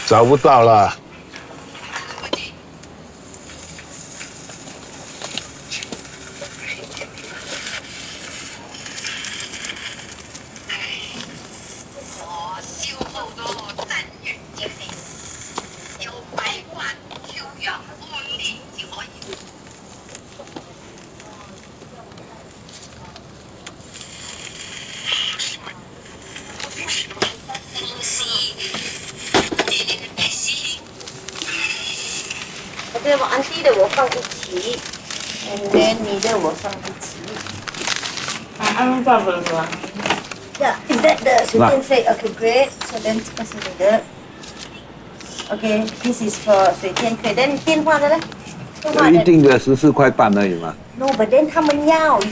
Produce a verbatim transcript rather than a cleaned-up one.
找不到了。 这个安迪的我放一起 ，and then 你的我放一起。 啊，按照不是吧 Yeah, is that the 水电费 ？Okay, great. So then 这个是你的。Okay, this is for 水电费。Then 电话的呢？电话的。 一定的十四块半而已嘛。 No, but then 他们要。